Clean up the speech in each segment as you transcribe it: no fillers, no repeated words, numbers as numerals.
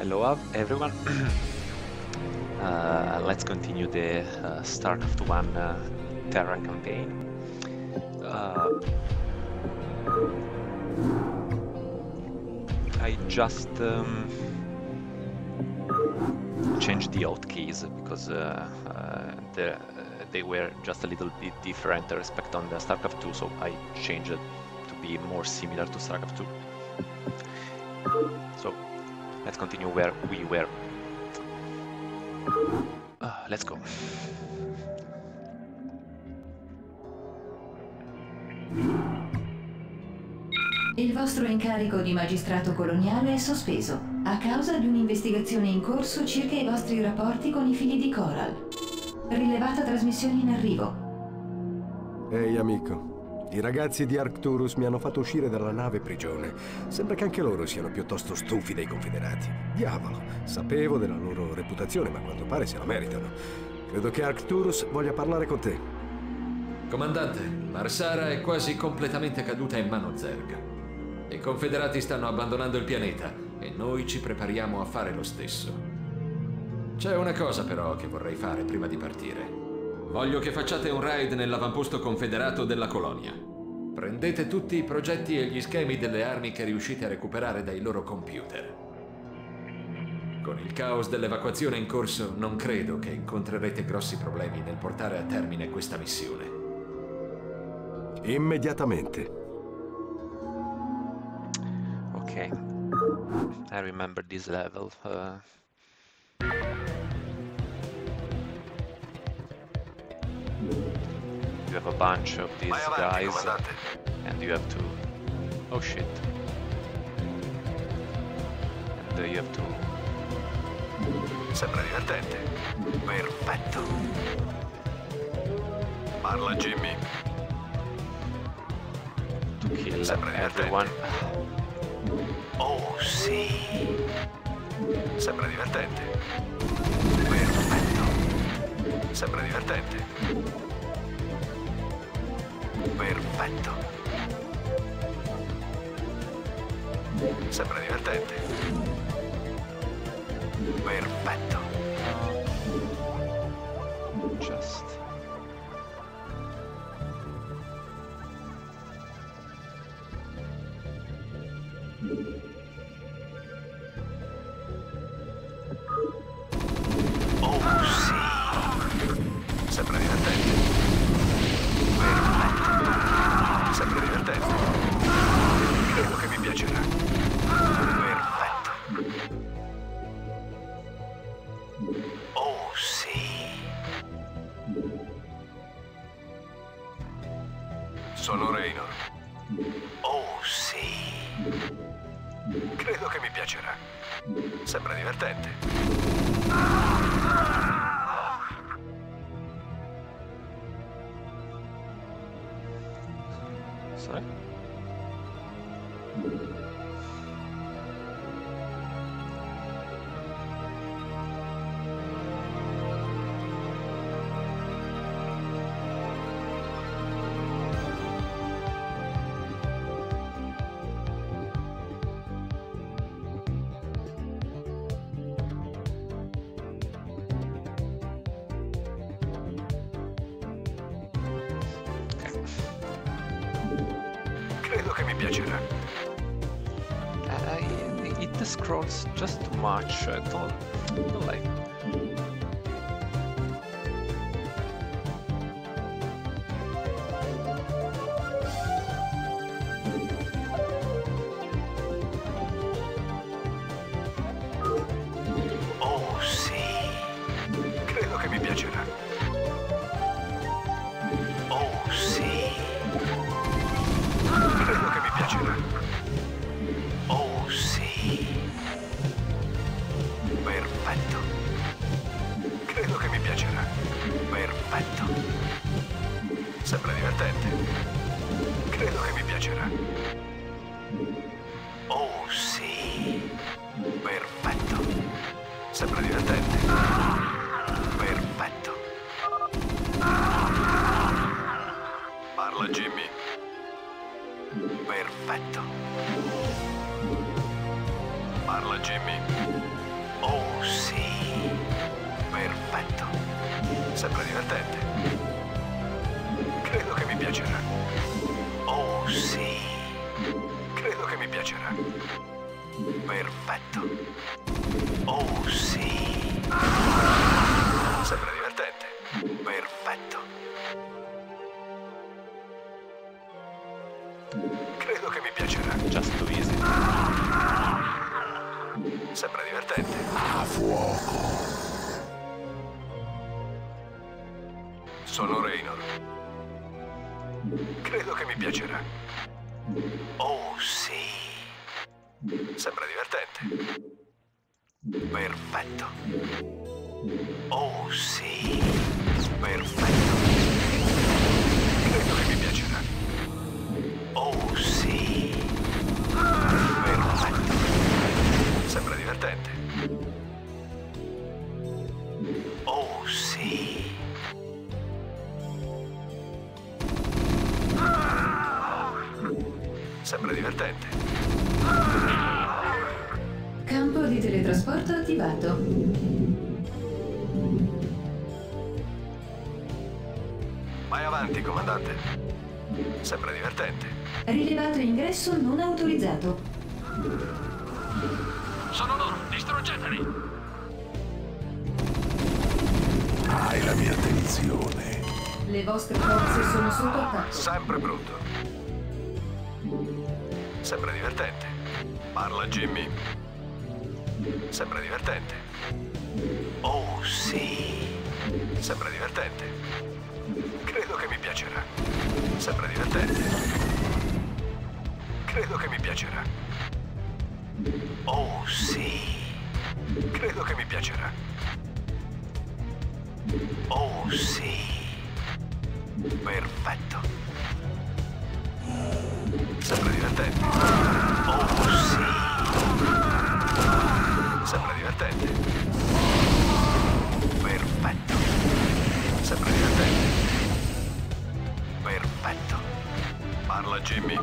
Hello everyone. Let's continue the StarCraft 1 Terra campaign. I just changed the hotkeys because they were just a little bit different respect on the StarCraft 2, so I changed it to be more similar to StarCraft 2. So let's continue where we were. Let's go. Il vostro incarico di magistrato coloniale è sospeso a causa di un'investigazione in corso circa i vostri rapporti con i figli di Coral. Rilevata trasmissione in arrivo. Ehi amico, i ragazzi di Arcturus mi hanno fatto uscire dalla nave prigione. Sembra che anche loro siano piuttosto stufi dei confederati. Diavolo, sapevo della loro reputazione, ma a quanto pare se la meritano. Credo che Arcturus voglia parlare con te. Comandante, Marsara è quasi completamente caduta in mano Zerg. I confederati stanno abbandonando il pianeta e noi ci prepariamo a fare lo stesso. C'è una cosa però che vorrei fare prima di partire. Voglio che facciate un raid nell'avamposto confederato della colonia. Prendete tutti i progetti e gli schemi delle armi che riuscite a recuperare dai loro computer. Con il caos dell'evacuazione in corso, non credo che incontrerete grossi problemi nel portare a termine questa missione. Immediatamente. Okay, I remember this level. You have a bunch of these guys, and you have to... Oh shit. And you have to... Sembra divertente. Perfetto. Parla Jimmy. to kill Sembra everyone. Oh sì. Sembra divertente. Perfetto. Sembra divertente. Perfetto. Sembra divertente. Perfetto. Just... Oh sì. Sembra divertente. Perfetto. Sembra divertente. Credo che mi piacerà. Perfetto. Oh sì. Sono Raynor. Oh sì. Credo che mi piacerà. Sembra divertente. Sorry? Credo che mi piacerà. It scrolls just too much. Don't like. Oh sì. Credo che mi piacerà. Oh sì. Credo che mi piacerà. Oh sì. Perfetto. Credo che mi piacerà. Perfetto. Sembra divertente. Credo che mi piacerà. Oh sì. Perfetto. Sembra divertente. Perfetto. Parla Jimmy. Perfetto. Parla Jimmy. Perfetto. Oh, sì. Sembra divertente. Perfetto. Credo che mi piacerà. Just too easy. Sembra divertente. A fuoco. Sono Raynor. Credo che mi piacerà. Oh, sì. Sembra divertente. Perfetto. Oh, sì. Perfetto. Credo che mi piacerà. Oh, sì. Perfetto. Sembra divertente. Oh, sì. Sembra divertente. Campo di teletrasporto attivato. Vai avanti, comandante. Sembra divertente. Rilevato ingresso non autorizzato. Sono loro, distruggeteli. Hai la mia attenzione. Le vostre forze sono sotto attacco. Sempre pronto. Sembra divertente. Parla, Jimmy. Sembra divertente. Oh, sì. Sembra divertente. Credo che mi piacerà. Sembra divertente. Credo che mi piacerà. Oh, sì. Credo che mi piacerà. Oh, sì. Perfetto. Sembra divertente. Oh, sì. Sembra divertente. Perfetto. Sembra divertente. Perfetto. Parla, Jimmy.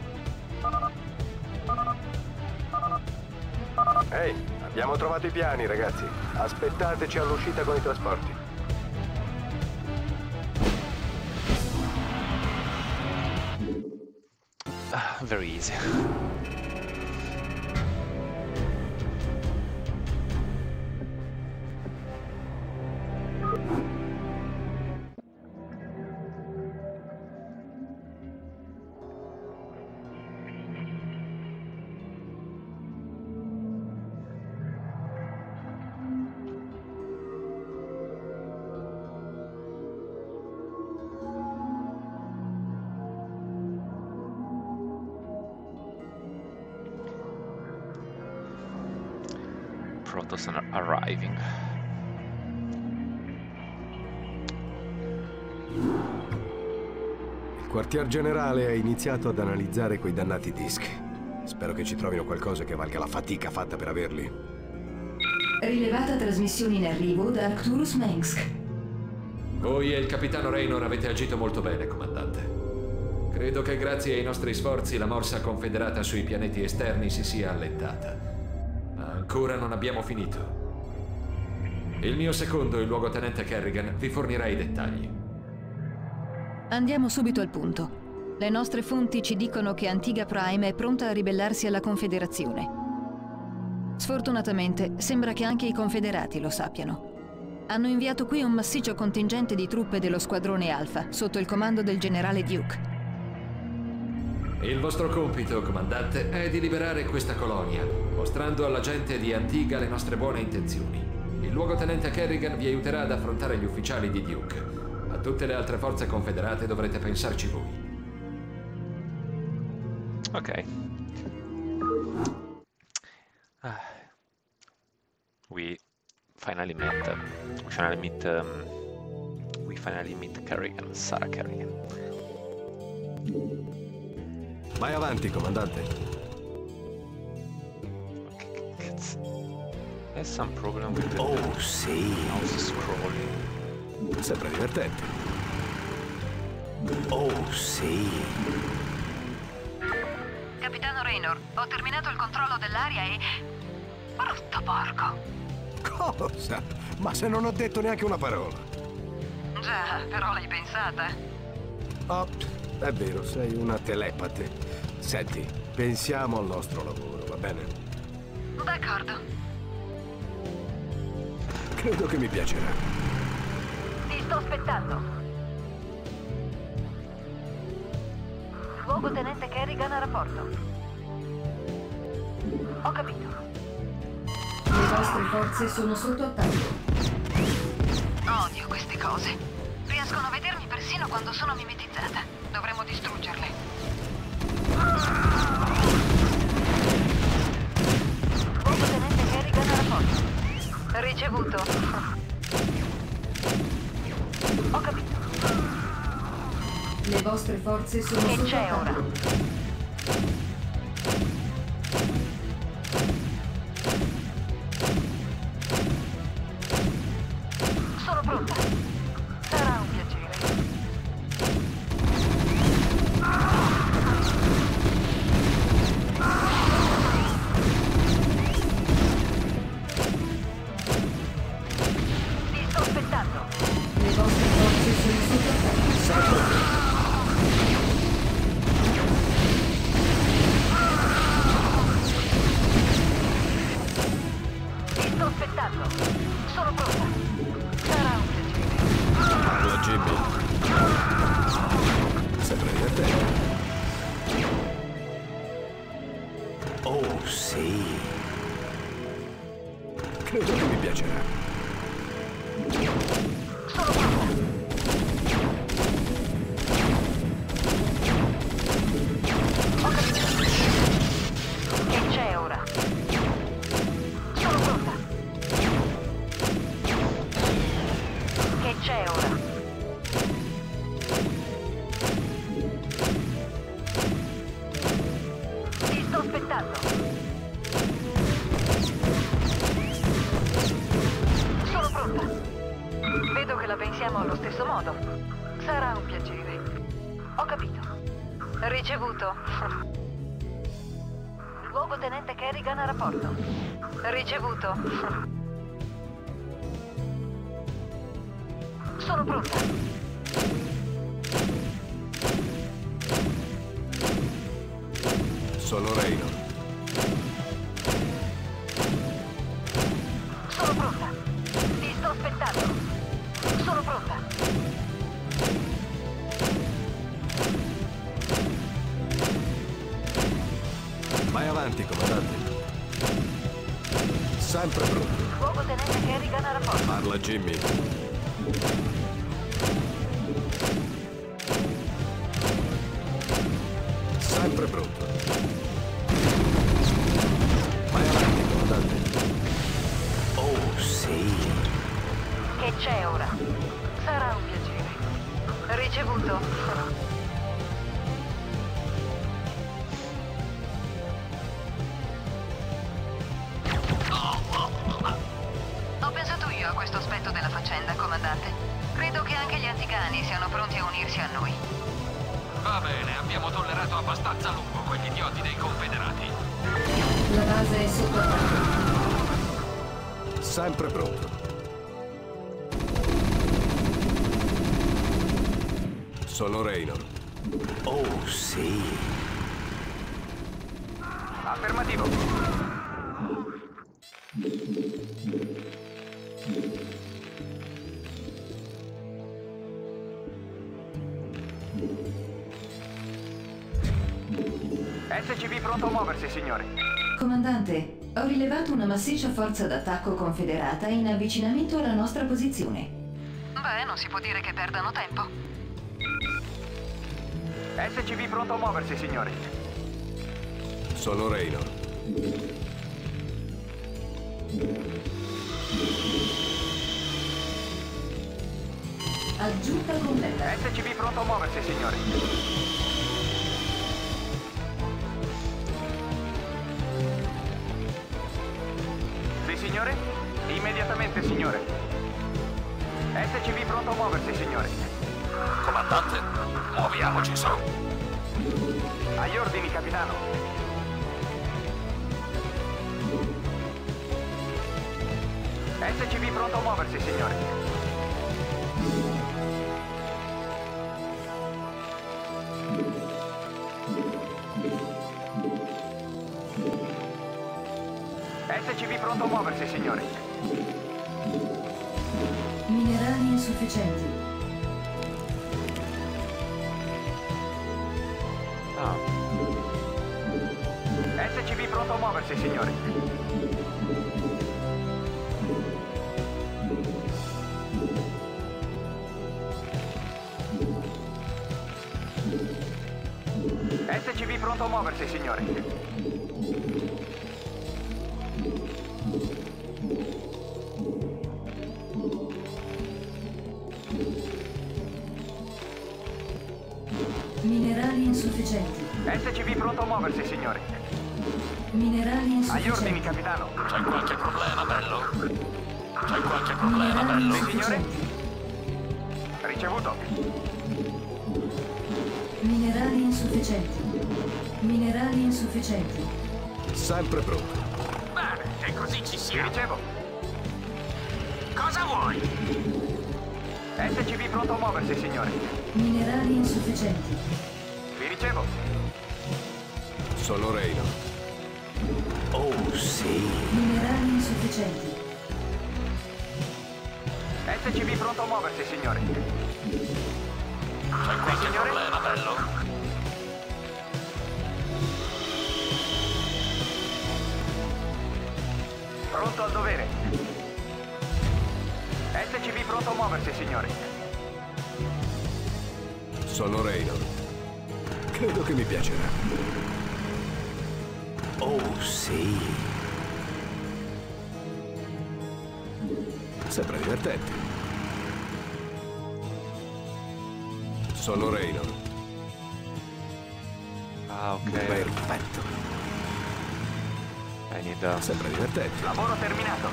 Ehi, abbiamo trovato i piani, ragazzi. Aspettateci all'uscita con i trasporti. Very easy. Protoss are arriving. Il quartier generale ha iniziato ad analizzare quei dannati dischi. Spero che ci trovino qualcosa che valga la fatica fatta per averli. Rilevata trasmissione in arrivo da Arcturus Mengsk. Voi e il capitano Raynor avete agito molto bene, comandante. Credo che grazie ai nostri sforzi la morsa confederata sui pianeti esterni si sia allentata. Ma ancora non abbiamo finito. Il mio secondo, il luogotenente Kerrigan, vi fornirà i dettagli. Andiamo subito al punto. Le nostre fonti ci dicono che Antigua Prime è pronta a ribellarsi alla Confederazione. Sfortunatamente, sembra che anche i Confederati lo sappiano. Hanno inviato qui un massiccio contingente di truppe dello Squadrone Alpha, sotto il comando del generale Duke. Il vostro compito, comandante, è di liberare questa colonia, mostrando alla gente di Antigua le nostre buone intenzioni. Il luogotenente Kerrigan vi aiuterà ad affrontare gli ufficiali di Duke. A tutte le altre forze confederate dovrete pensarci voi. Ok. We finally meet Kerrigan, Sarah Kerrigan. Vai avanti, comandante. Cazzo. There's some problem with the sì. mouse scrolling. Sembra divertente. Oh, sì. Capitano Raynor, ho terminato il controllo dell'aria e... brutto porco! Cosa? Ma se non ho detto neanche una parola. Già, però l'hai pensata? Oh, è vero, sei una telepate. Senti, pensiamo al nostro lavoro, va bene? D'accordo. Credo che mi piacerà. Ti sto aspettando. Luogotenente Kerrigan a rapporto. Ho capito. Le vostre forze sono sotto attacco. Odio queste cose. Riescono a vedermi persino quando sono mimetizzata. Dovremmo distruggerle. Luogotenente Kerrigan a rapporto. Ricevuto. Ho capito. Le vostre forze sono Che sotto c'è ora? attacco. Sono pronta. Sarà un piacere. Ti sto aspettando. Le vostre forze sono sotto attacco. Ti sto aspettando. Sono pronta. Sarà un piacere. Parla, Jimmy. Sembra divertente. Oh, sì. Credo che mi piacerà. Sono pronta. Ho capito. Che c'è ora? Sono pronta. Che c'è ora? Ti sto aspettando. Sono pronta. Vedo che la pensiamo allo stesso modo. Sarà un piacere. Ho capito. Ricevuto. Luogotenente Kerrigan a rapporto. Ricevuto. Sono pronta. Sono Raynor. Sono pronta. Ti sto aspettando. Sono pronta. Vai avanti, comandante. Sempre pronto. Luogotenente Kerrigan a rapporto. Parla, Jimmy. Sempre pronto. Vai avanti, comandante. Oh, sì. Che c'è ora? Sarà un piacere. Ricevuto. Ho pensato io a questo aspetto della faccenda, comandante. Credo che anche gli anticani siano pronti a unirsi a noi. Va bene, abbiamo tollerato abbastanza a lungo quegli idioti dei confederati. La base è sotto attacco. Sempre pronto. Sono Raynor. Oh, sì. Affermativo. SCV pronto a muoversi, signore. Comandante, ho rilevato una massiccia forza d'attacco confederata in avvicinamento alla nostra posizione. Beh, non si può dire che perdano tempo. SCV pronto a muoversi, signore. Sono Raynor. Aggiunta completa. SCV pronto a muoversi, signore. Sì, signore? Immediatamente, signore. SCV pronto a muoversi, signore. Comandante, muoviamoci su. Agli ordini, capitano. SCV pronto a muoversi, signore. SCV pronto a muoversi, signore. Minerali insufficienti. Ah, SCV pronto a muoversi, signore. SCV pronto a muoversi, signore. Minerali insufficienti. SCV pronto a muoversi, signore. Minerali Agli ordini, insufficienti. capitano. C'è qualche problema, bello? C'è qualche problema, Minerali bello? Sì, signore. insufficienti. Ricevuto. Minerali insufficienti. Minerali insufficienti. Sempre pronto. Bene, e così ci Vi siamo. ricevo. Cosa vuoi? SCV pronto a muoversi, signore. Minerali insufficienti. Vi ricevo. Sono Reino. Oh, sì. Minerali insufficienti. SCV pronto a muoversi, signore. C'è qualche signore? problema, bello? Pronto al dovere. SCV pronto a muoversi, signore. Sono Reino. Credo che mi piacerà. Oh, sì. Sembra divertente. Sono Reino. ah, ok. Perfetto. I need, Sembra divertente. Lavoro terminato.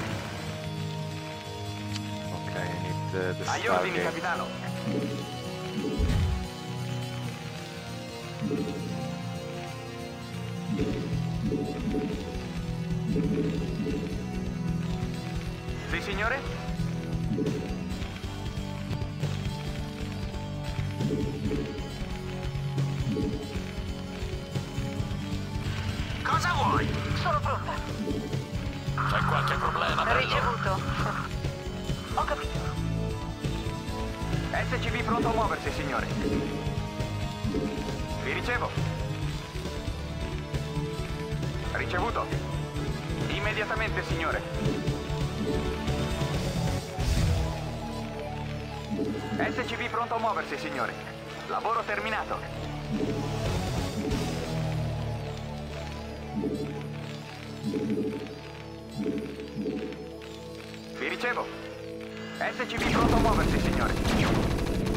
ok, I need the Agli ordini, Stargate. capitano. Sì, signore? Cosa vuoi? Sono pronta. C'è qualche problema, bello? Ricevuto. Ho capito. SCV pronto a muoversi, signore. Vi ricevo. Ricevuto. Immediatamente, signore. SCV pronto a muoversi, signore. Lavoro terminato. Vi ricevo. SCV pronto a muoversi, signore.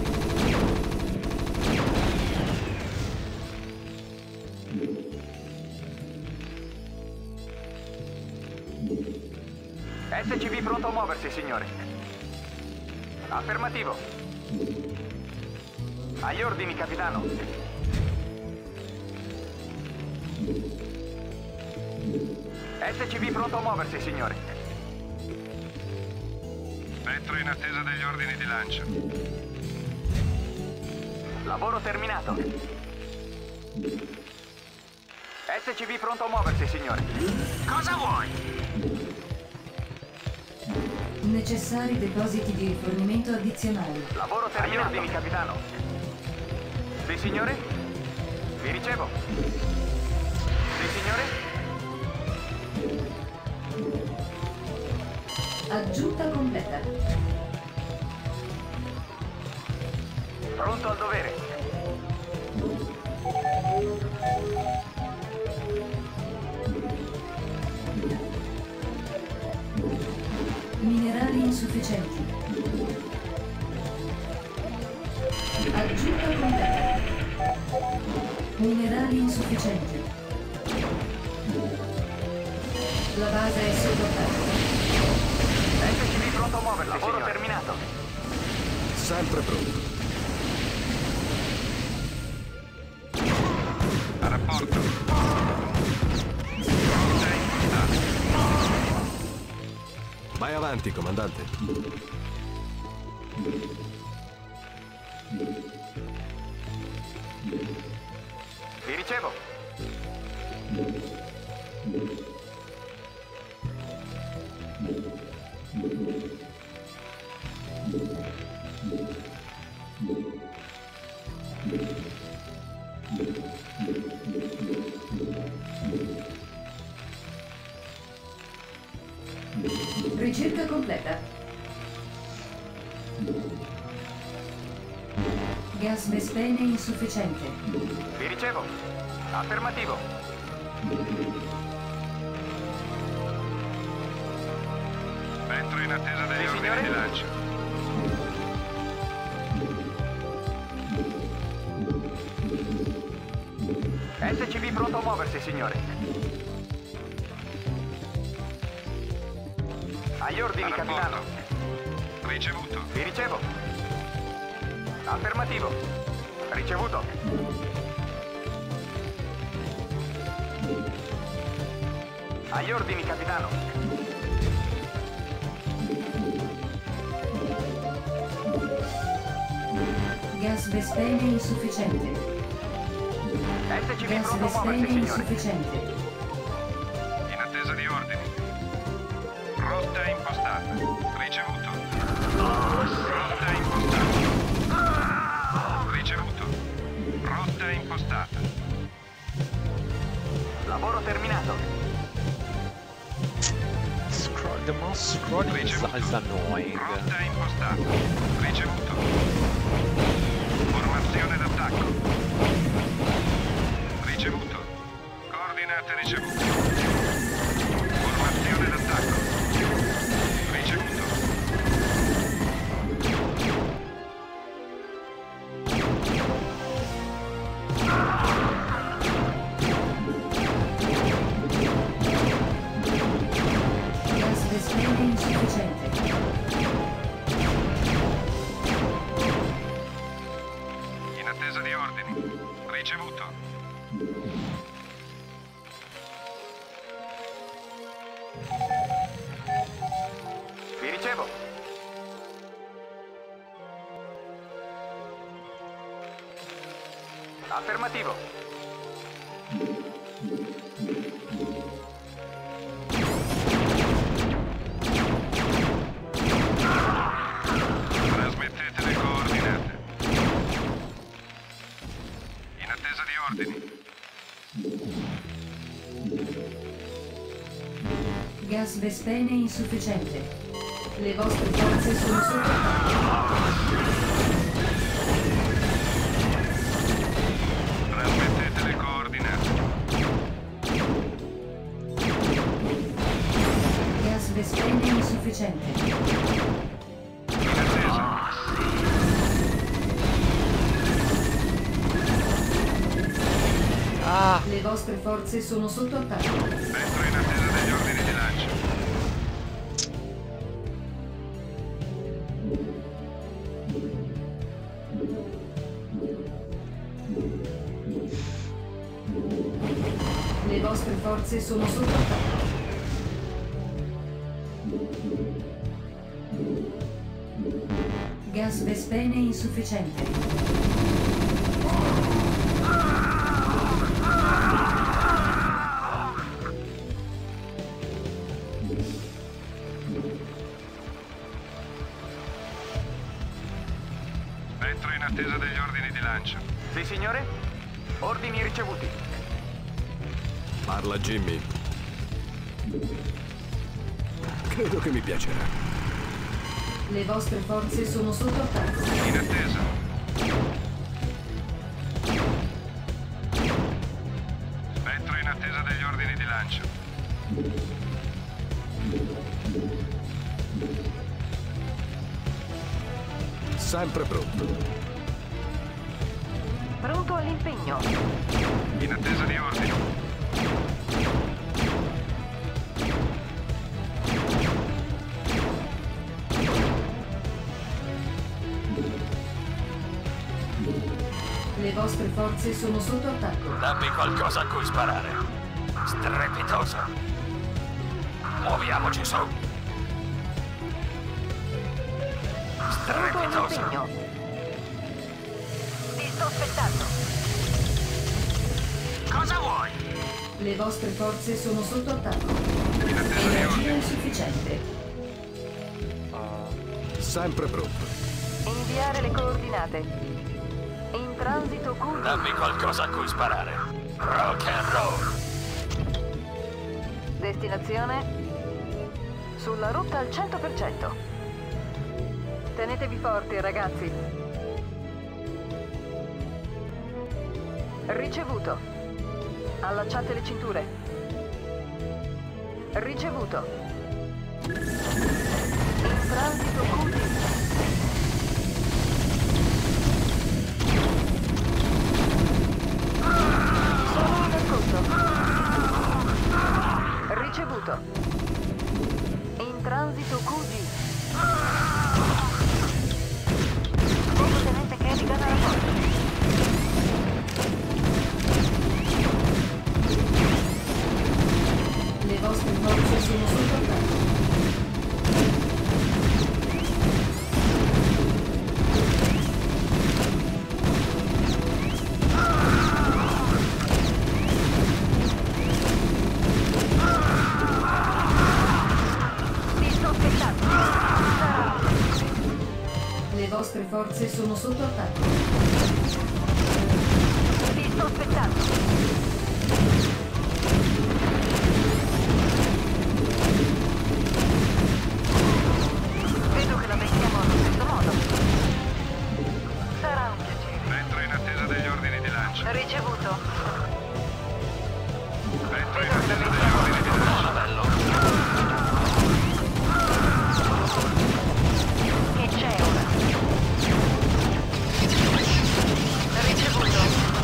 SCV pronto a muoversi, signore. Affermativo. Agli ordini, capitano. SCV pronto a muoversi, signore. Spettro in attesa degli ordini di lancio. Lavoro terminato. SCV pronto a muoversi, signore. Cosa vuoi? Necessari depositi di rifornimento addizionali. Lavoro terminato. Agli ordini, capitano. Sì, signore? Vi ricevo. Sì, signore? Aggiunta completa. Pronto al dovere. Minerali insufficienti. Aggiunta completa. Minerali insufficienti. La base è sottocarica. SCV pronto a muoversi, lavoro signore. Terminato. Sempre pronto. A rapporto. Sei impostato. Vai avanti, comandante. Vi ricevo. Ricerca completa. Gas Vespene insufficiente. Vi ricevo. Affermativo. Entro in attesa degli Sì, ordini signore? di lancio. SCV pronto a muoversi, signore. Agli ordini, A capitano. rapporto. Ricevuto. Vi ricevo. Affermativo. Ricevuto. Agli ordini, capitano. Gas Vespene insufficiente. SCV Gas pronto a Vespene muoversi, signore. insufficiente. In attesa di ordini. Rotta impostata. Ricevuto. Rotta impostata. Ricevuto. Rotta impostata. Lavoro terminato. The mouse scrolling is annoying. Rotta impostata. Ricevuto. Formazione d'attacco. Ricevuto. Coordinate ricevute. Formazione d'attacco. Ricevuto. Gas Vespene insufficiente. In attesa di ordini. Ricevuto. Vi ricevo. Affermativo. Trasmettete le coordinate. In attesa di ordini. Gas Vespene insufficiente. Le vostre forze sono sotto attacco. Trasmettete le coordinate. Gas Vespene insufficiente. In attesa. Le vostre forze sono sotto attacco. Entro in attesa degli ordini di lancio. Le vostre forze sono sotto attacco. Gas Vespene insufficiente. Entro in attesa degli ordini di lancio. Sì, signore? Ordini ricevuti. Parla Jimmy. Credo che mi piacerà. Le vostre forze sono sotto attacco. In attesa. Entro in attesa degli ordini di lancio. Sempre pronto. Pronto all'impegno. In attesa di ordini. Le vostre forze sono sotto attacco. Dammi qualcosa a cui sparare. Strepitoso. Muoviamoci su. Pronto Strepitoso. all'impegno. Ti sto aspettando. Cosa vuoi? Le vostre forze sono sotto attacco. In attesa di Energia ordini. insufficiente. Sempre pronto. Inviare le coordinate. In transito QD. Dammi qualcosa a cui sparare. Rock and roll. Destinazione? Sulla rotta al 100%. Tenetevi forti, ragazzi. Ricevuto. Allacciate le cinture. Ricevuto. In transito QD. Sono in ascolto. Ricevuto. In transito QD. Tenente Kerrigan a rapporto. Le vostre forze sono sotto attacco. Ti sto aspettando. Le vostre forze sono sotto attacco. Ti sto aspettando. Vedo che la becchiamo allo stesso modo. Sarà un piacere. Entro in attesa degli ordini di lancio. Ricevuto. Entro in attesa degli ordini di lancio. Bello. Che c'è ora? Ricevuto.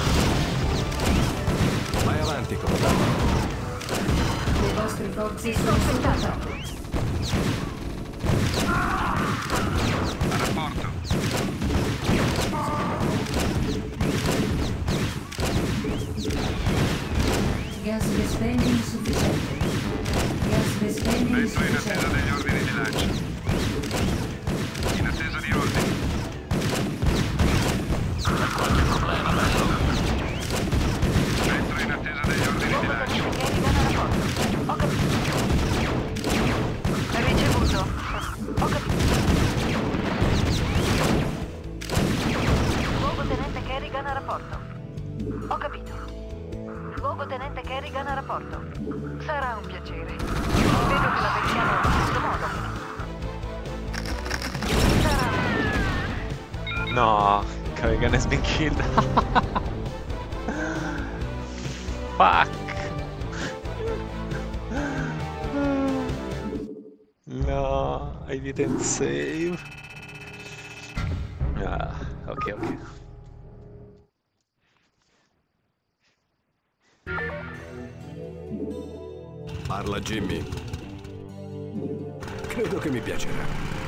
Vai avanti, comandante. Le vostre forze Ti sto sono sotto aspettando. attacco. A rapporto. Gas Vespeni insufficiente. Gas Vespeni Entro in attesa insufficiente. degli ordini di lancio. In attesa di ordini. C'è qualche problema, bello? Entro in attesa degli ordini di lancio. Tenente Kerrigan a rapporto. Ho capito. Luogotenente Kerrigan a rapporto. Sarà un piacere. Vedo che la becchiamo allo stesso modo. Sarà un piacere. No, Kerrigan has been killed. Fuck. No, I didn't save. Ah, ok. Parla Jimmy. Credo che mi piacerà.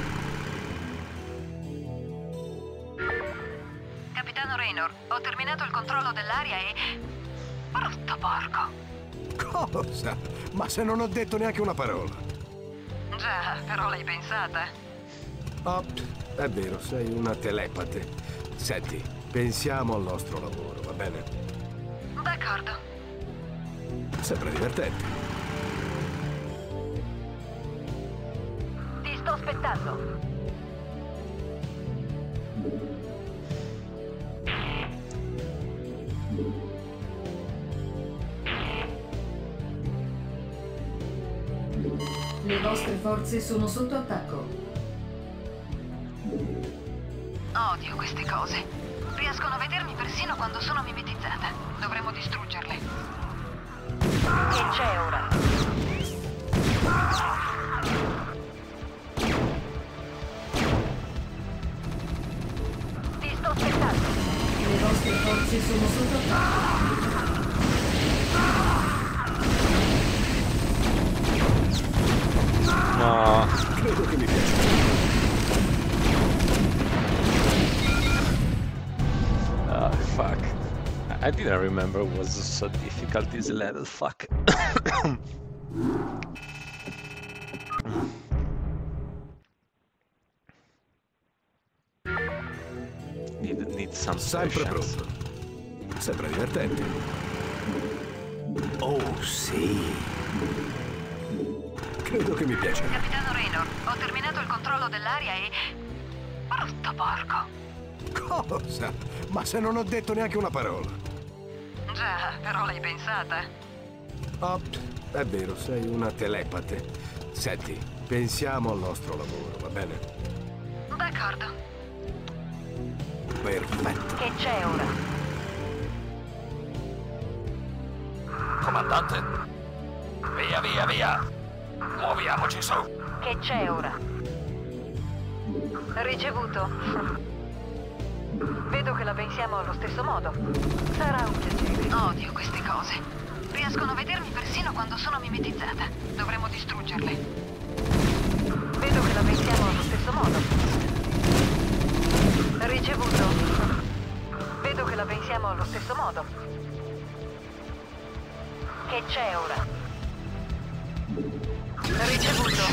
Capitano Raynor, ho terminato il controllo dell'aria e... Brutto porco. Cosa? Ma se non ho detto neanche una parola. Già, però l'hai pensata. Oh, è vero, sei una telepate. Senti, pensiamo al nostro lavoro, va bene? D'accordo. Sembra divertente. Ti sto aspettando. Le vostre forze sono sotto attacco. Odio queste cose. Riescono a vedermi persino quando sono mimetizzata. Dovremmo distruggerle. Che c'è ora? Ti sto aspettando. Le vostre forze sono sotto attacco. No. Credo che mi piacerà. Fuck. I didn't remember it was so difficult this level, fuck. Need some Sempre patience. pronto. Sembra divertente. Oh, sì. Credo che mi piacerà. Capitano Raynor, ho terminato il controllo dell'aria e... Brutto porco. Cosa? Ma se non ho detto neanche una parola. Già, però l'hai pensata. Oh, è vero, sei una telepate. Senti, pensiamo al nostro lavoro, va bene? D'accordo. Perfetto. Che c'è ora? Comandante? Via, via, via! Muoviamoci su! Che c'è ora? Ricevuto. Vedo che la pensiamo allo stesso modo. Sarà un piacere. Odio queste cose. Riescono a vedermi persino quando sono mimetizzata. Dovremmo distruggerle. Vedo che la pensiamo allo stesso modo. Ricevuto. Vedo che la pensiamo allo stesso modo. Che c'è ora? Ricevuto.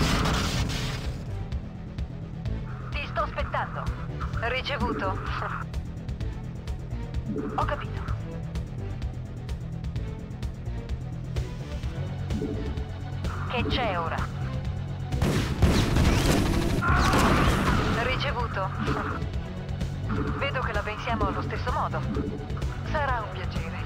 Ti sto aspettando. Ricevuto. Ho capito. Che c'è ora? Ricevuto. Vedo che la pensiamo allo stesso modo. Sarà un piacere.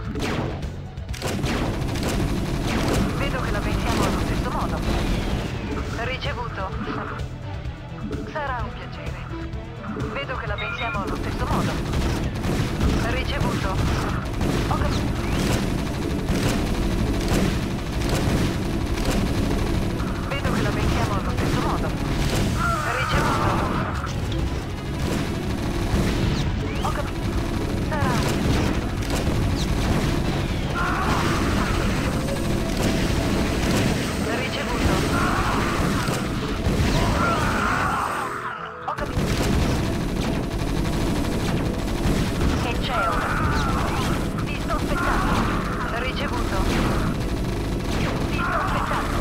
Vedo che la pensiamo allo stesso modo. Ricevuto. Sarà un piacere. Vedo che la pensiamo allo stesso modo. Ricevuto. Ho capito. Vedo che la pensiamo allo stesso modo. Ricevuto. Ho capito. Sarà un piacere. Ricevuto. Ho capito. Che c'è ora? Ti sto aspettando. Ricevuto. Ti sto aspettando.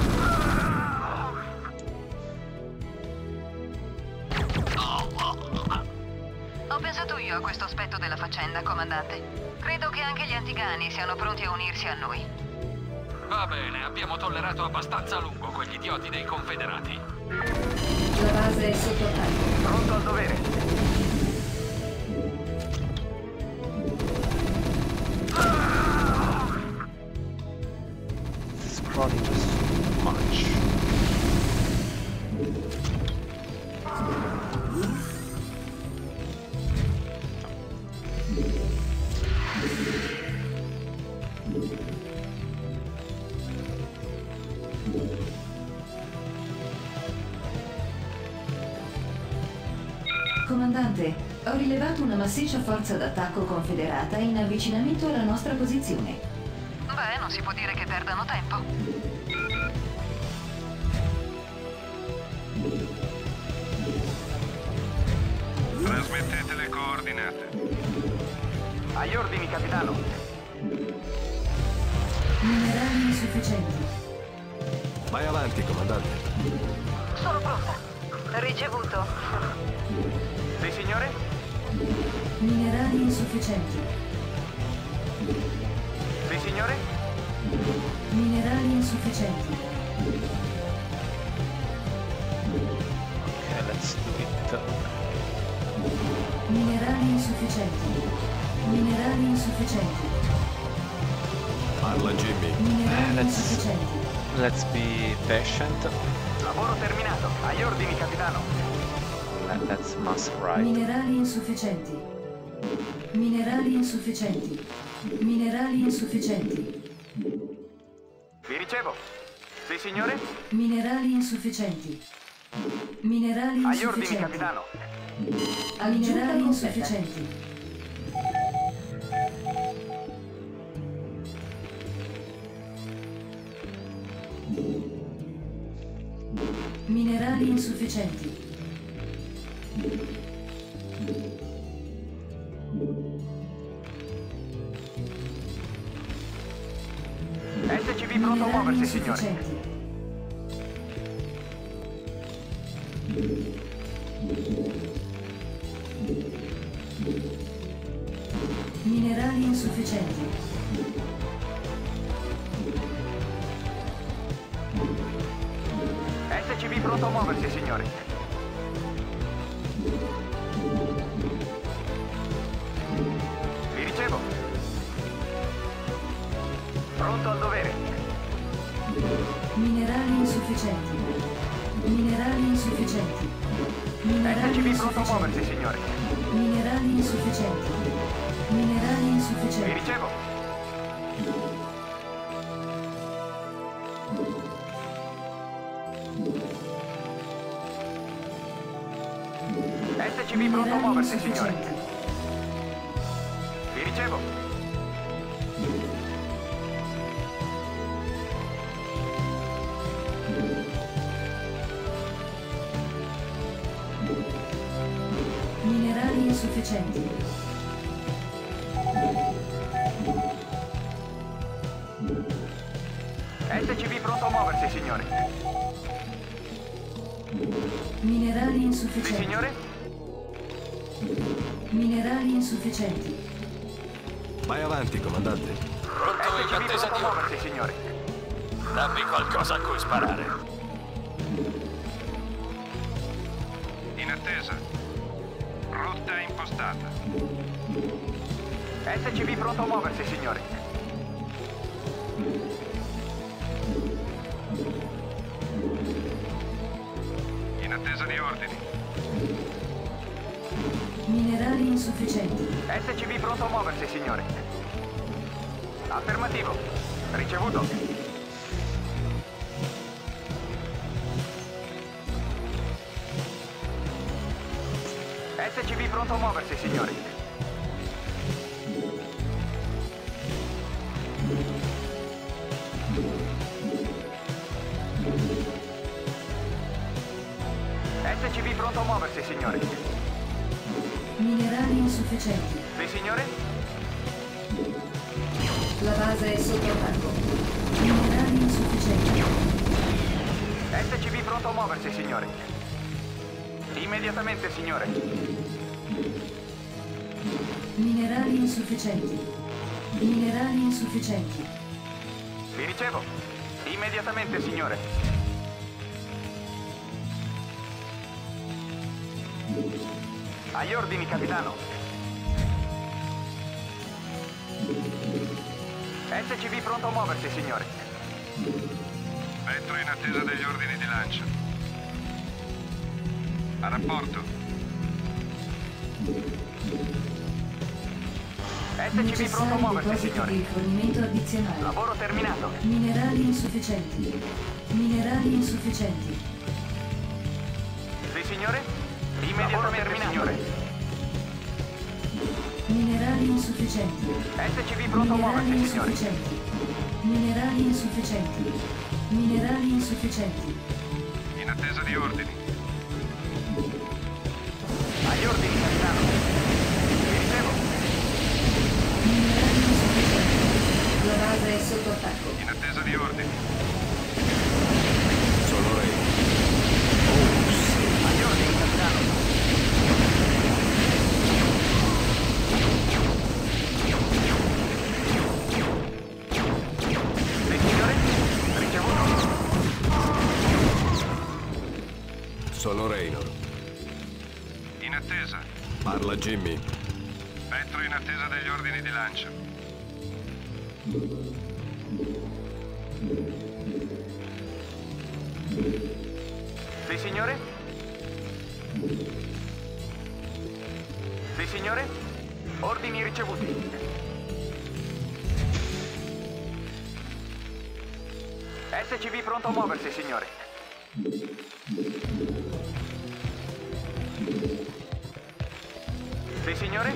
Ho pensato io a questo aspetto della faccenda, comandante. Credo che anche gli antigani siano pronti a unirsi a noi. Va bene, abbiamo tollerato abbastanza a lungo quegli idioti dei confederati. La base è sotto attacco. Pronto al dovere. Scrolling just so much. Comandante, ho rilevato una massiccia forza d'attacco confederata in avvicinamento alla nostra posizione. Beh, non si può dire che perdano tempo. Trasmettete le coordinate. Agli ordini, capitano. Minerali insufficienti. Vai avanti, comandante. Sono pronta. Ricevuto. Sì, signore? Minerali insufficienti. Sì, signore? Minerali insufficienti. Okay, let's do it. Minerali insufficienti. Minerali insufficienti. Parla, Jimmy. Minerali Let's- insufficienti. Let's be patient. Lavoro terminato. Agli ordini, capitano. Let's mass right. Minerali insufficienti. Minerali insufficienti. Minerali insufficienti. Vi ricevo. Sì, signore? Minerali insufficienti. Minerali Agli ordini, insufficienti. capitano. Minerali insufficienti. Minerali insufficienti. SCV pronto a Minerali muoversi, signore. insufficienti. Minerali insufficienti. SCV pronto a muoversi, signore. insufficienti. Minerali SCV pronto a muoversi, insufficienti. signore. Minerali insufficienti. Minerali Vi insufficienti. ricevo. SCV pronto a Minerali muoversi, signore. insufficienti. Vi ricevo. Minerali insufficienti. SCV pronto a muoversi, signore. Minerali Sì, insufficienti. signore? Minerali insufficienti. Vai avanti, comandante. Pronto in SCV attesa pronto a di muoversi, ordini. signore. Dammi qualcosa a cui sparare. In attesa. Rotta impostata. SCV pronto a muoversi, signore. In attesa di ordini. Minerali insufficienti. SCV pronto a muoversi, signore. Affermativo. Ricevuto. SCV pronto a muoversi, signore. SCV pronto a muoversi, signore. Minerali insufficienti. Sì, signore? La base è sotto attacco. Minerali insufficienti. SCV pronto a muoversi, signore. Immediatamente, signore. Minerali insufficienti. Minerali insufficienti. Vi ricevo. Immediatamente, signore. Agli ordini, capitano. SCV pronto a muoversi, signore. Spettro in attesa degli ordini di lancio. A rapporto. SCV pronto a Necessari muoversi, depositi signore. di rifornimento addizionale. Lavoro terminato. Minerali insufficienti. Minerali insufficienti. Sì, signore? Immediatamente, signore. Minerali insufficienti. SCV pronto a Minerali muoversi, signore. insufficienti. Minerali insufficienti. Minerali insufficienti. In attesa di ordini. Agli ordini, capitano. Vi ricevo. Minerali insufficienti. La base è sotto attacco. In attesa di ordini. Sono Ray. Agli ordini, capitano. Sì, signore? Ricevuto. Sono Raynor. In attesa. Parla Jimmy. Spettro in attesa degli ordini di lancio. Sì, signore? Sì, signore? Ordini ricevuti. SCV pronto a muoversi, signore. Sì, signore?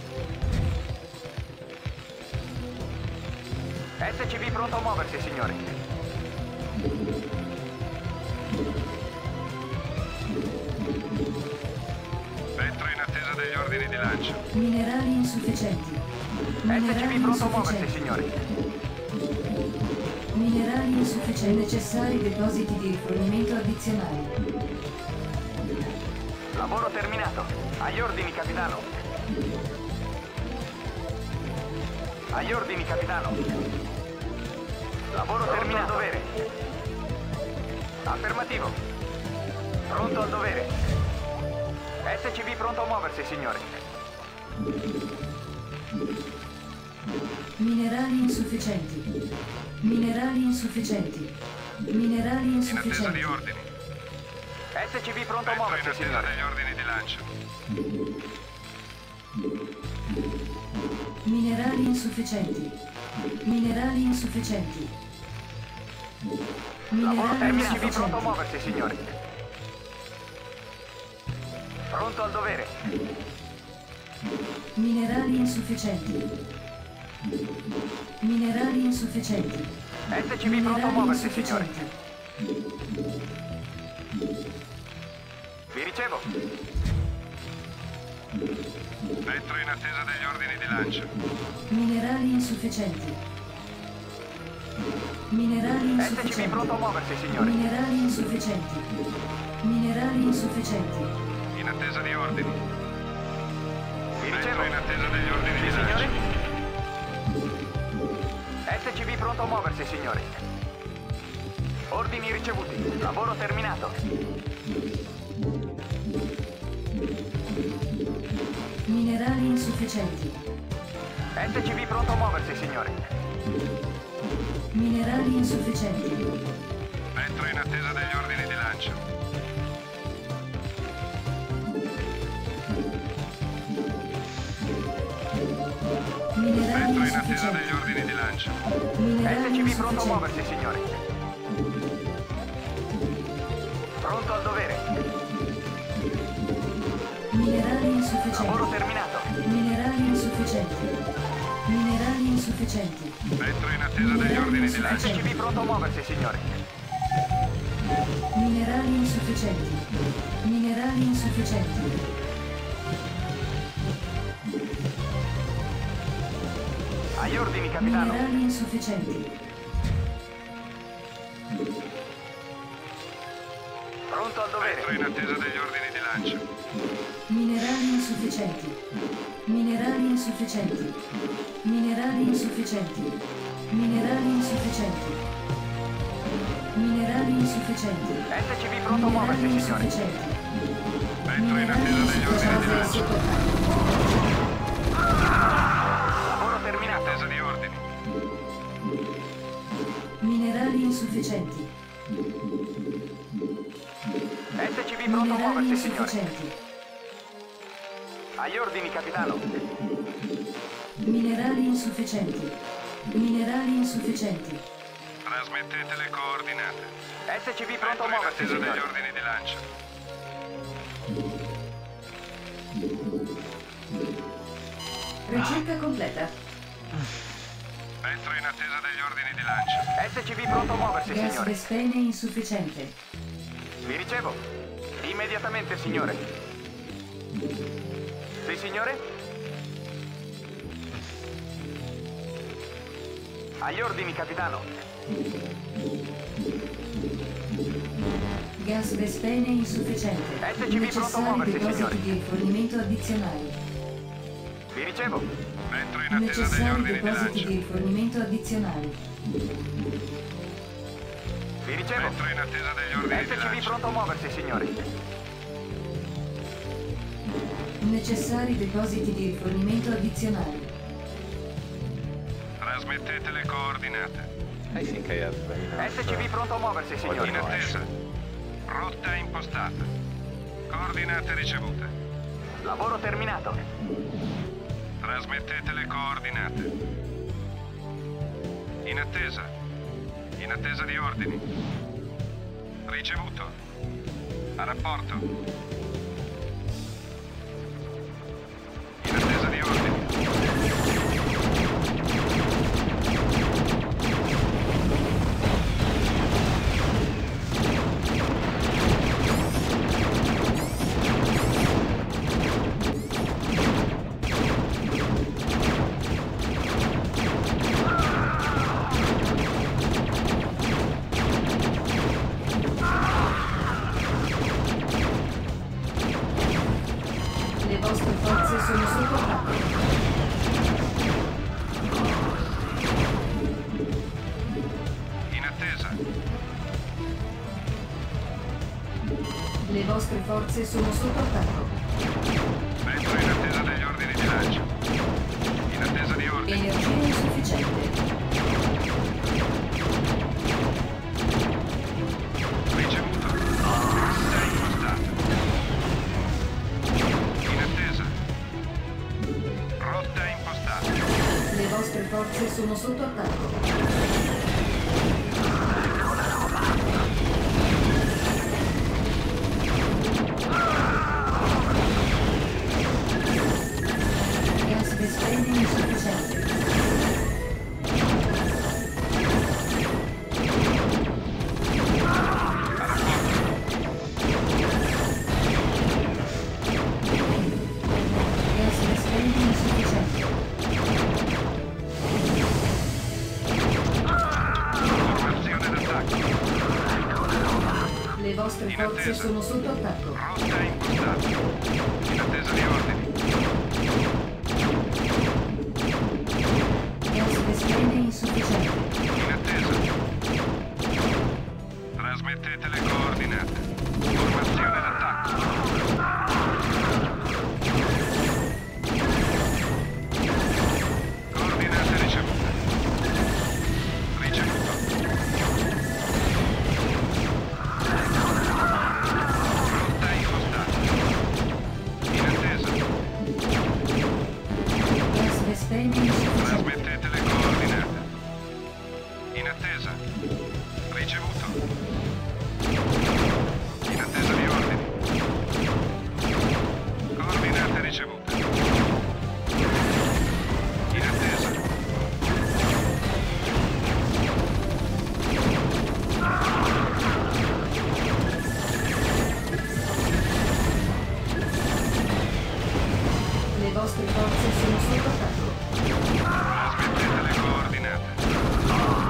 SCV pronto a muoversi, signore. Spettro in attesa degli ordini di lancio. Minerali insufficienti. SCV pronto a muoversi, insufficienti. signore. Minerali insufficienti. Necessari depositi di rifornimento addizionali. Lavoro terminato. Agli ordini, capitano. Agli ordini, capitano. Lavoro terminato. Al dovere. Affermativo. Pronto al dovere. SCV pronto a muoversi, signore. Minerali insufficienti. Minerali insufficienti. Minerali In attesa di insufficienti. ordini. SCV pronto a Entro in muoversi, attesa signore. degli ordini di lancio. Minerali insufficienti. Minerali insufficienti. Lavoro Minerali SCV pronto a insufficienti. muoversi, signore. Pronto al dovere. Minerali insufficienti. Minerali insufficienti. SCV pronto a muoversi, signore. Vi ricevo. Entro in attesa degli ordini di lancio. Minerali insufficienti. Minerali SCV insufficienti. pronto a muoversi, signore. Minerali insufficienti. Minerali insufficienti. In attesa di ordini. Vi ricevo. Entro in attesa degli ordini Sì, di signore. lancio. SCV pronto a muoversi, signore. Ordini ricevuti. Lavoro terminato. Minerali insufficienti. SCV pronto a muoversi, signore. Minerali insufficienti. Entro in attesa degli ordini di lancio. Minerali Entro in attesa insufficienti. degli ordini di lancio. Minerali SCV pronto a insufficienti. muoversi, signore. Pronto al dovere. Minerali insufficienti. Lavoro terminato. Minerali insufficienti. Minerali insufficienti. Entro in attesa degli ordini di lancio. SCV pronto a muoversi, signore. Minerali insufficienti. Minerali insufficienti. Agli ordini, capitano. Minerali insufficienti. Pronto al dovere. Entro in attesa degli ordini di lancio. Minerali insufficienti. Minerali insufficienti. Minerali insufficienti. Minerali insufficienti. Minerali insufficienti. SCV pronto a muoversi, Minerali signore. insufficienti. Entro in attesa degli ordini di lancio. Lavoro In terminato. attesa di ordini. Minerali insufficienti. SCV pronto a Minerali muoversi, signore. insufficienti. Agli ordini, capitano. Minerali insufficienti. Minerali insufficienti. Trasmettete le coordinate. SCV pronto a Entro in muoversi, attesa degli signore. ordini di lancio. Ricerca completa. Entro in attesa degli ordini di lancio. SCV pronto a muoversi, Gas signore. vespene insufficiente. Vi ricevo. Immediatamente, signore. Sì, signore? Agli ordini, capitano. Gas vespene insufficiente. SCV pronto a Necessari muoversi, depositi signore. di rifornimento addizionali. Vi ricevo. Entro in attesa degli Necessari ordini di depositi lancio. di rifornimento addizionali. Vi ricevo. Entro in attesa degli ordini di SCV lancio. pronto a muoversi, signore. Necessari depositi di rifornimento addizionali. Trasmettete le coordinate. I think I have enough. SCV pronto a muoversi, In signore. attesa. Rotta impostata. Coordinate ricevute. Lavoro terminato. Trasmettete le coordinate. In attesa. In attesa di ordini. Ricevuto. A rapporto. In attesa di ordini. Le vostre forze sono sotto attacco. In attesa. Le vostre forze sono sotto attacco. Entro in attesa degli ordini di lancio. In attesa di ordini. Energia insufficiente. Ricevuto. Rotta impostata. forze sono sotto attacco. Gas vespene insufficiente. Gas vespene insufficiente. Formazione d'attacco. Le vostre forze sono sotto attacco. Rotta impostata. In attesa di ordini. Gas vespene insufficiente. In attesa. Trasmettete le coordinate. Formazione d'attacco. Coordinate ricevute. Ricevuto. Rotta impostata. In attesa. Gas vespene insufficiente. Trasmettete le coordinate. In attesa. Ricevuto. In attesa di ordini. Coordinate ricevute. In attesa. Le vostre forze sono sotto attacco. Trasmettete le coordinate.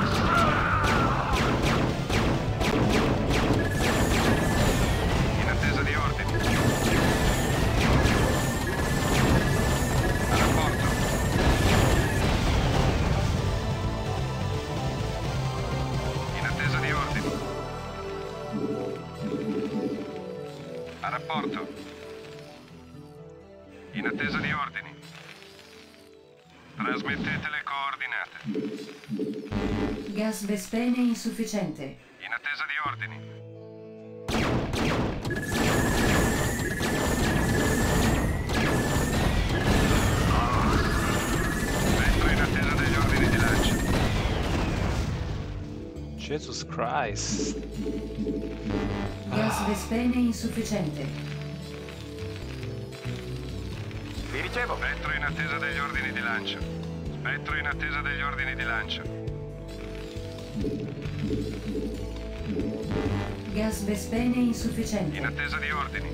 In attesa di ordini. A rapporto. In attesa di ordini. A rapporto. In attesa di ordini. Trasmettete le coordinate. Gas vespene insufficiente. In attesa di ordini. Entro in attesa degli ordini di lancio. Jesus Christ. Gas vespene insufficiente. Vi ricevo. Spettro in attesa degli ordini di lancio. Spettro in attesa degli ordini di lancio. Gas vespene insufficiente. In attesa di ordini.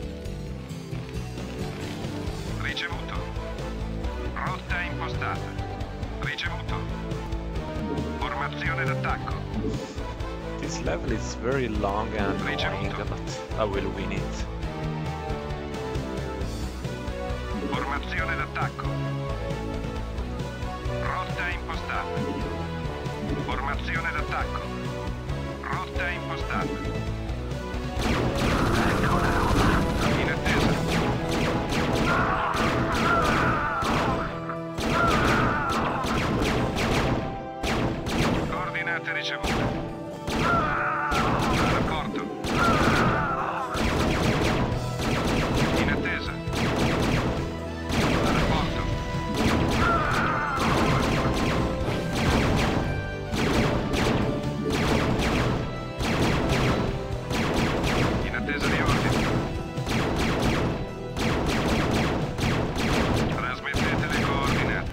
Ricevuto. Rotta impostata. Ricevuto. Formazione d'attacco. This level is very long and annoying, but I will win it. Formazione d'attacco. Rotta impostata. Formazione d'attacco. Rotta impostata. In attesa. Coordinate ricevute. Raccordo. In attesa. Rapporto. In attesa di ordini. Trasmettete le coordinate.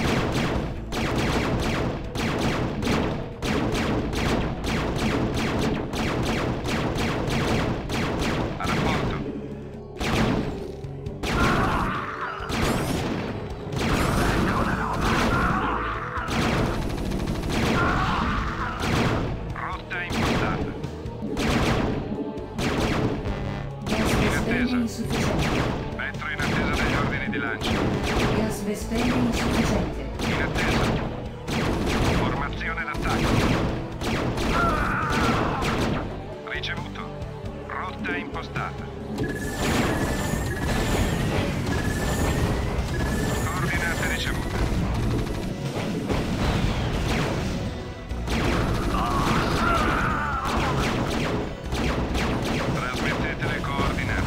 A rapporto. Rotta impostata. Gas vespene insufficiente. Spettro in attesa degli ordini di lancio. Gas vespene insufficiente. In attesa. Formazione d'attacco. Ricevuto. Rotta impostata. Coordinate ricevute. Trasmettete le coordinate.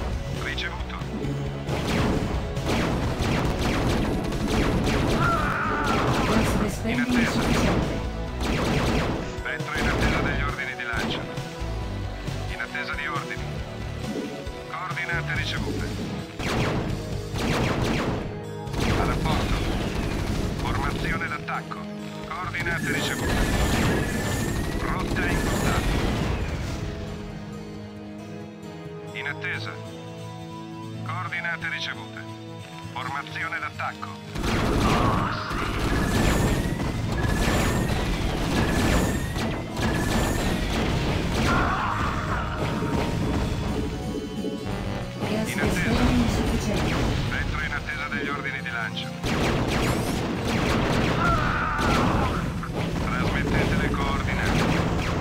Ricevuto. Coordinate ricevute. A rapporto. Formazione d'attacco. Coordinate ricevute. Rotta impostata. In attesa. Coordinate ricevute. Formazione d'attacco. Gas vespene insufficiente. Entro in attesa degli ordini di lancio. Trasmettete le coordinate.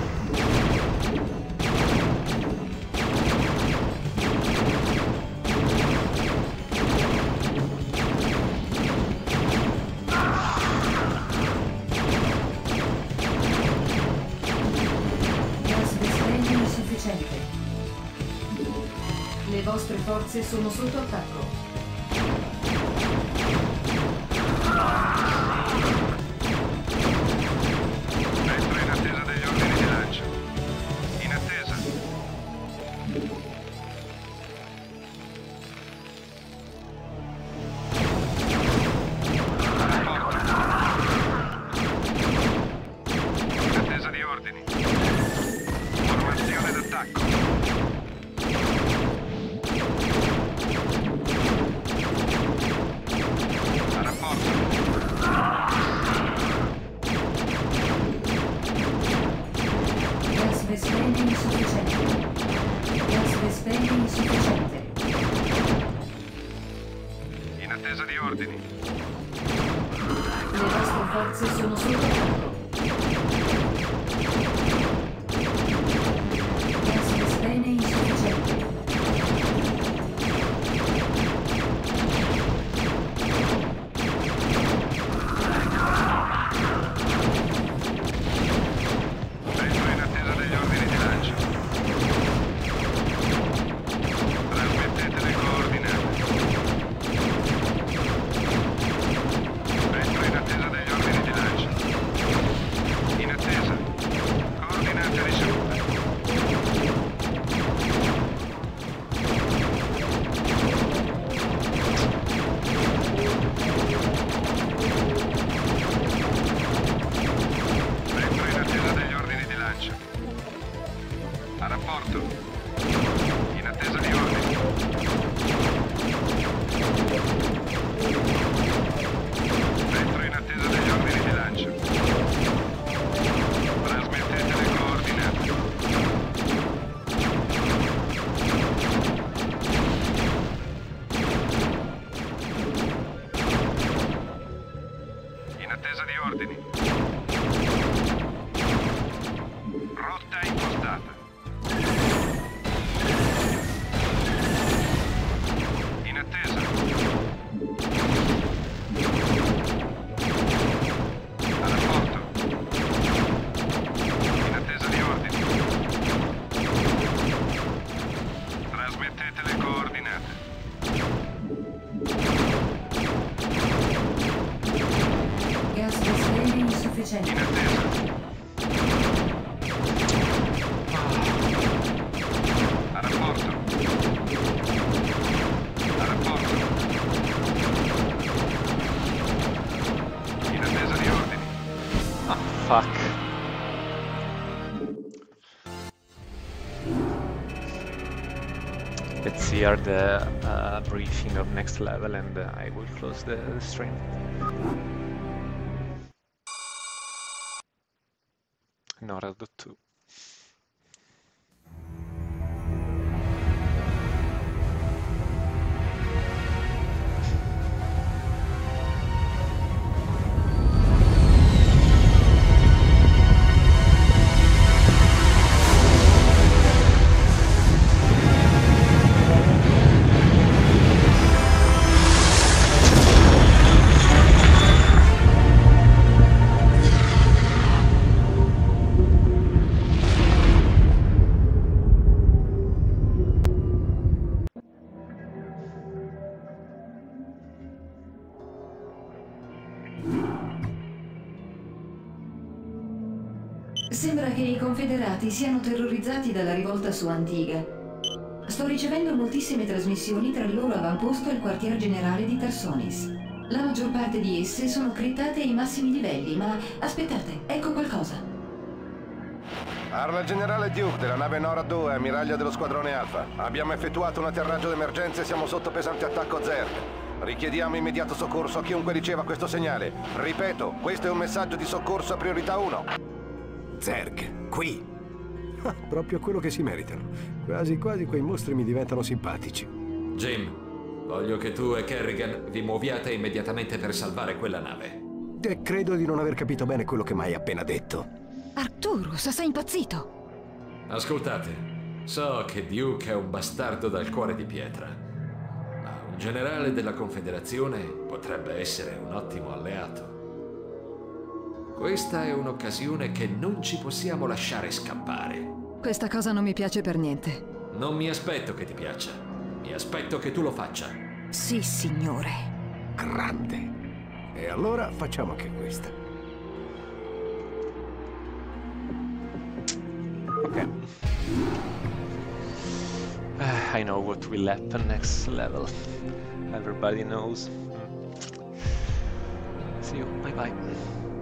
Gas vespene insufficiente. Le vostre forze sono sotto attacco. Entro in attesa degli ordini di lancio. In attesa. In attesa di ordini. Formazione d'attacco. A rapporto. Gas vespene insufficiente. Gas vespene insufficiente. In attesa di ordini. Le vostre forze sono sotto attacco. Gas vespene insufficiente. Entro in attesa degli ordini di lancio. Trasmettete le coordinate. Entro in attesa degli ordini di lancio. In attesa. Coordinate ricevute. Entro in attesa degli ordini di lancio. A rapporto. In attesa di ordini. Entro in attesa degli ordini di lancio. Trasmettete le coordinate. In attesa di ordini. Rotta impostata. In attesa. A rapporto. In attesa di ordini. Trasmettete le coordinate. Gas vespene insufficiente. In attesa. A rapporto. A rapporto. In attesa di ordini. Ah, fuck. Let's see the briefing of next level and I will close the stream. Norad 2. Sembra che i confederati siano terrorizzati dalla rivolta su Antigua. sto ricevendo moltissime trasmissioni tra il loro avamposto e il quartier generale di Tarsonis. La maggior parte di esse sono criptate ai massimi livelli, ma aspettate, ecco qualcosa. Parla il generale Duke della nave Nora 2, ammiraglio dello squadrone Alpha. Abbiamo effettuato un atterraggio d'emergenza e siamo sotto pesante attacco Zerg. Richiediamo immediato soccorso a chiunque riceva questo segnale. Ripeto, questo è un messaggio di soccorso a priorità 1. Zerg, qui! Proprio quello che si meritano. Quasi quasi quei mostri mi diventano simpatici. Jim, voglio che tu e Kerrigan vi muoviate immediatamente per salvare quella nave. E credo di non aver capito bene quello che mi hai appena detto. Arcturus, sei impazzito! Ascoltate, so che Duke è un bastardo dal cuore di pietra, ma un generale della Confederazione potrebbe essere un ottimo alleato. Questa è un'occasione che non ci possiamo lasciare scappare. Questa cosa non mi piace per niente. Non mi aspetto che ti piaccia, mi aspetto che tu lo faccia. Sì, signore. Grande. E allora facciamo anche questa. Okay. I know what will happen next level. Everybody knows. See you. Bye bye.